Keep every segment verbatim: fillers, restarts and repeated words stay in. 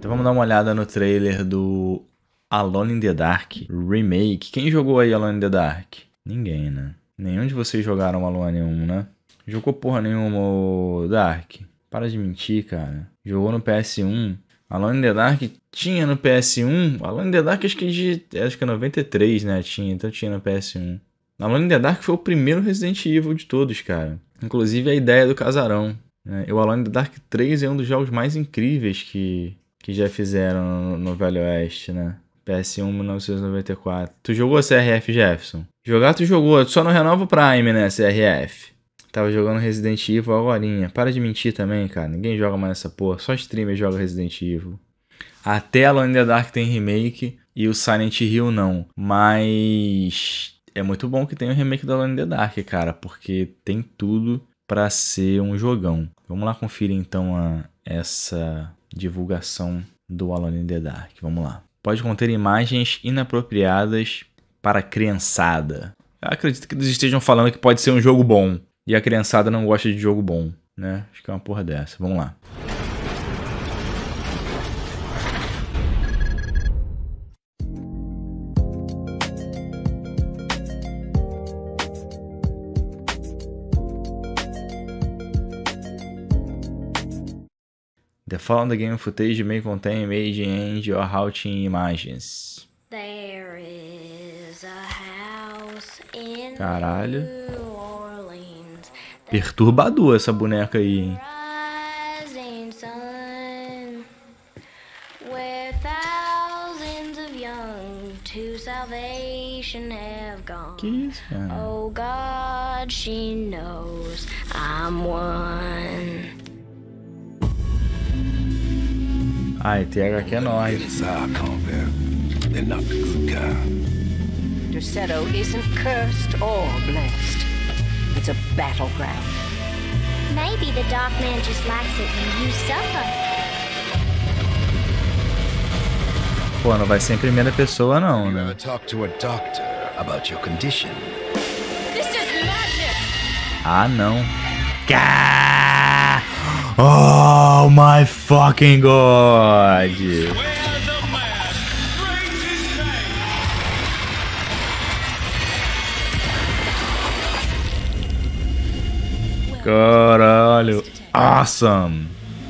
Então vamos dar uma olhada no trailer do Alone in the Dark Remake. Quem jogou aí Alone in the Dark? Ninguém, né? Nenhum de vocês jogaram Alone um, né? Jogou porra nenhuma o Dark? Para de mentir, cara. Jogou no P S um. Alone in the Dark tinha no P S um. Alone in the Dark acho que é de... acho que é noventa e três, né? Tinha, então tinha no P S um. Alone in the Dark foi o primeiro Resident Evil de todos, cara. Inclusive a ideia do casarão. Né? E o Alone in the Dark três é um dos jogos mais incríveis que, que já fizeram no, no Velho Oeste, né? P S um mil novecentos e noventa e quatro. Tu jogou C R F, Jefferson? Jogar tu jogou, só no Renova Prime, né, C R F. Tava jogando Resident Evil agorinha. Para de mentir também, cara. Ninguém joga mais nessa porra. Só streamer joga Resident Evil. Até Alone in the Dark tem remake e o Silent Hill não. Mas é muito bom que tem o remake do Alone in the Dark, cara. Porque tem tudo pra ser um jogão. Vamos lá conferir então a, essa divulgação do Alone in the Dark. Vamos lá. Pode conter imagens inapropriadas para a criançada. Eu acredito que eles estejam falando que pode ser um jogo bom. E a criançada não gosta de jogo bom, né? Acho que é uma porra dessa. Vamos lá. The following game footage may contain image and or routing imagens. There is a house in Caralho. New Orleans. Perturbador essa boneca aí, hein? Rising sun, where thousands of young to salvation have gone. Que isso, cara? Oh God, she knows I'm one. Ai, T H Q é nóis. They're not the good kind. Derceto isn't cursed or blessed. It's a battleground. Maybe the Dark Man just likes it when you suffer. Pô, não vai ser em primeira pessoa não, You né? ever talk to a doctor about your condition? This is magic! Ah, não. Cá! Oh my fucking god! Caralho! Awesome!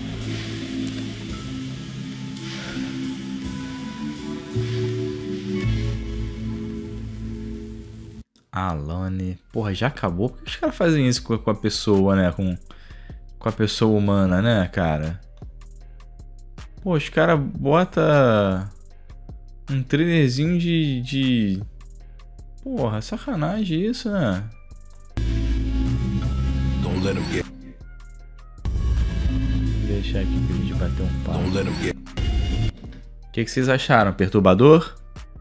Alone. Porra, já acabou? Por que os caras fazem isso com a pessoa, né? Com, com a pessoa humana, né, cara? Pô, os caras botam um trailerzinho de, de... Porra, sacanagem isso, né? Don't let him get. Vou deixar aqui pra gente bater um papo. Don't let him get. O que, que vocês acharam? Perturbador?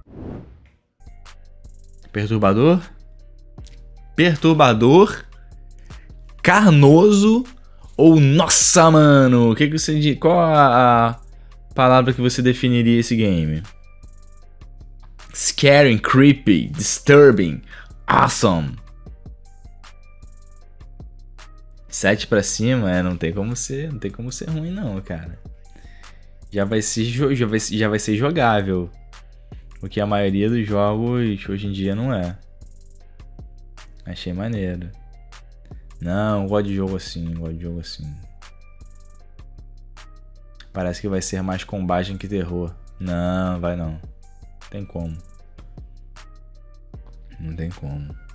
Perturbador? Perturbador? Carnoso? Ou nossa, mano? O que, que você diz? Qual a, a palavra que você definiria esse game? Scary, creepy, disturbing, awesome. sete pra cima, é, não tem como ser, não tem como ser ruim não, cara. Já vai ser, já vai, já vai ser jogável. O que a maioria dos jogos hoje em dia não é. Achei maneiro. Não, gosto de jogo assim, gosto de jogo assim. Parece que vai ser mais combate que terror. Não, vai não. Tem como. Não tem como.